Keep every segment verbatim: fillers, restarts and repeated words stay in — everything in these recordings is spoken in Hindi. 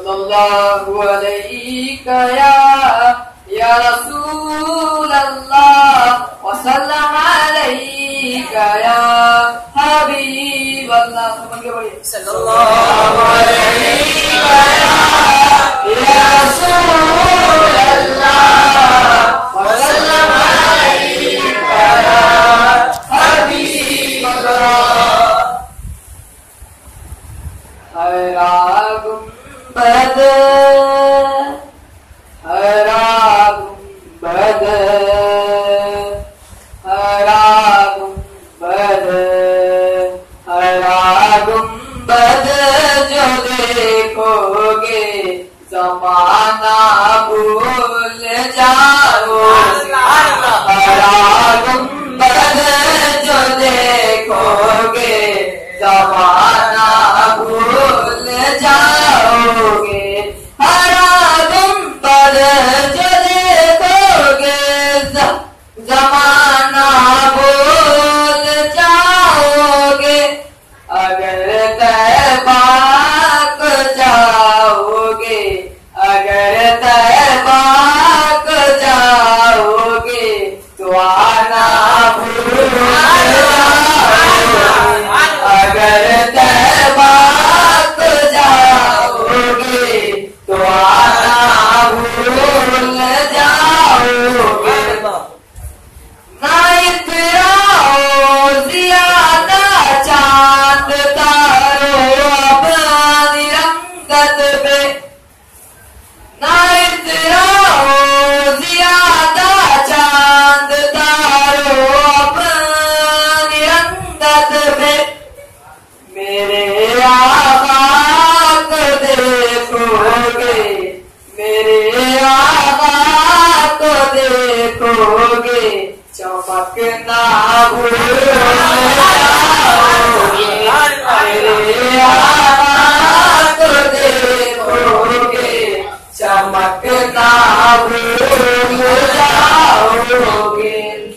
सल्लल्लाहु अलैका या या रसूल अल्लाह व सल्लम अलैका या हबीब अल्लाह। समझ के बोलिए सल्लल्लाहु अलैका या रसूल अल्लाह व सल्लम अलैका या हबीब अल्लाह। हरा गुंबद हरा गुंबद हरा गुंबद हरा गुंबद जो देखोगे ज़माना भूल जाओगे। हरा गुंबद जो देखोगे ज़माना भूल जाओगे। हरा गुंबद जो देखोगे ज़माना भूल जाओगे। अगर तैबा को जाओगे अगर तैबा को जाओगे तो आना भूल जाओगे। अगर तैबा को जाओगे तो आना भूल जाओगे। ना इतराओ ज़ियादा चांद तारो अपनी रंगत पे। ना इतराओ ज़ियादा चांद तारो अपनी रंगत पे। मेरे आका को देखोगे मेरे आका को देखोगे चमकना भूल जाओगे। मेरे आका को देखोगे चमकना भूल जाओगे।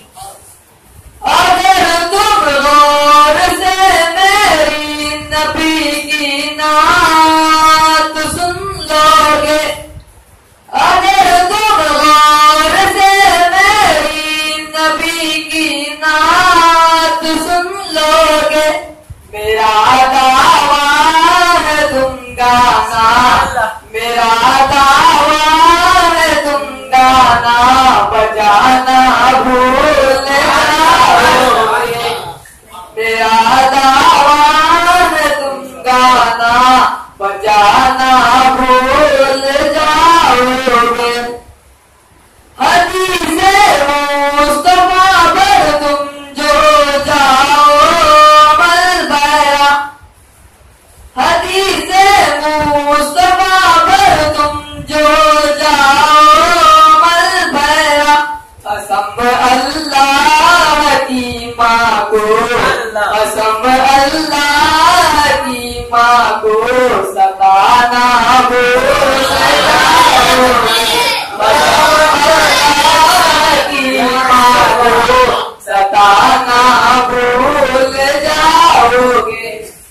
अगर तुम गौर से मेरी नबी की नात सुन लोगे अगर तुम गौर से मेरी नबी की नात सुन लोगे। मेरा दावा है तुम गाना मेरा दावा है तुम गाना बजाना भूल जाओगे। मेरा दावा है तुम गाना बजाना भूल जाओगे। हदीसे मुस्तफा पर तुम जो जाओ मल बहरा। हदीसे मुस्तफा पर तुम जो जाओ मल बहरा। कसम अल्लाह की माँ को कसम अल्लाह की माँ को सताना भूल जाओगे। कसम अल्लाह की माँ को सताना भूल जाओगे।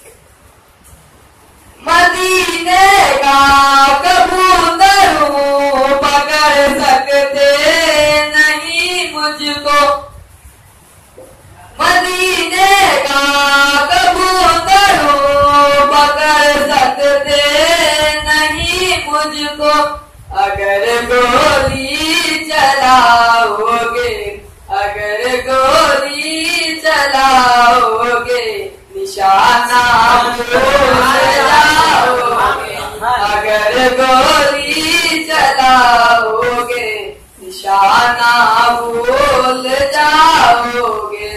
मदीने का कबूतर पकड़ सकते नहीं मुझको। मदीने का कबूतर पकड़ सकते नहीं मुझको। अगर गोली चलाओगे अगर गोली चलाओगे निशाना भूल जाओगे। अगर गोली चलाओगे निशाना भूल जाओगे।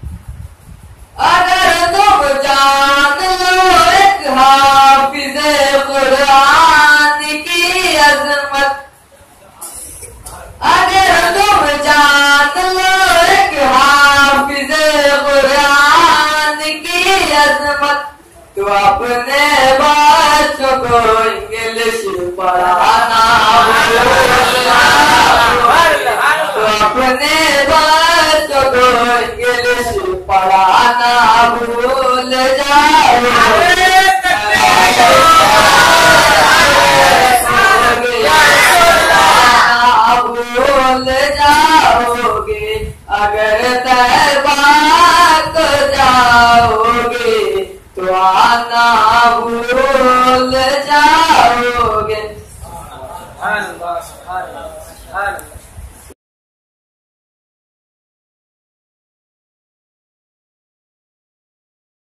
अगर तुम जान लो एक हाफिज़े कुरान की अज़मत अगर तुम जान लो एक हाफिज़े कुरान की अज़मत तो अपने बच्चों को इंग्लिश पढ़ाना तो अपने बच्चों को इंग्लिश पढ़ाना भूल जाओ। सुभान अल्लाह सुभान अल्लाह।